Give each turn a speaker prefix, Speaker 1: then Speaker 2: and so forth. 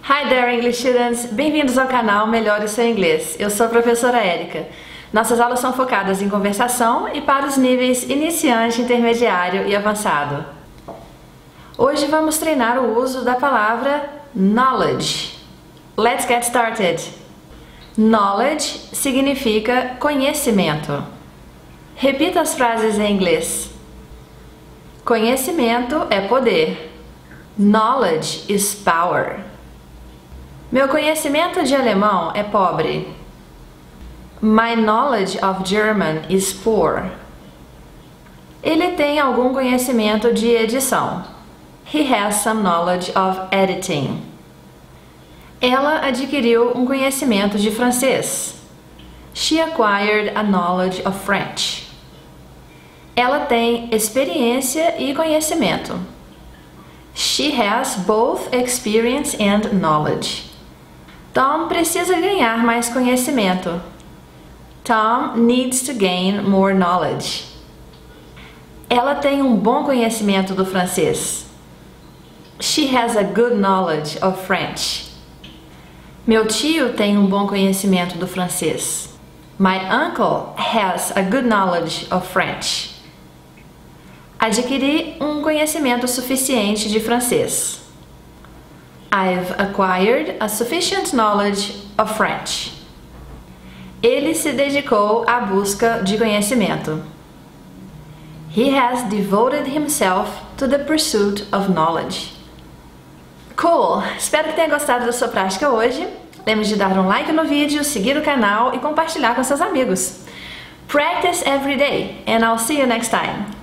Speaker 1: Hi there, English students! Bem-vindos ao canal Melhore o Seu Inglês. Eu sou a professora Érica. Nossas aulas são focadas em conversação e para os níveis iniciante, intermediário e avançado. Hoje vamos treinar o uso da palavra knowledge. Let's get started! Knowledge significa conhecimento. Repita as frases em inglês. Conhecimento é poder. Knowledge is power. Meu conhecimento de alemão é pobre. My knowledge of German is poor. Ele tem algum conhecimento de edição. He has some knowledge of editing. Ela adquiriu um conhecimento de francês. She acquired a knowledge of French. Ela tem experiência e conhecimento. She has both experience and knowledge. Tom precisa ganhar mais conhecimento. Tom needs to gain more knowledge. Ela tem um bom conhecimento do francês. She has a good knowledge of French. Meu tio tem um bom conhecimento do francês. My uncle has a good knowledge of French. Adquiri um conhecimento suficiente de francês. I've acquired a sufficient knowledge of French. Ele se dedicou à busca de conhecimento. He has devoted himself to the pursuit of knowledge. Cool! Espero que tenha gostado da sua prática hoje. Lembre de dar um like no vídeo, seguir o canal e compartilhar com seus amigos. Practice every day and I'll see you next time.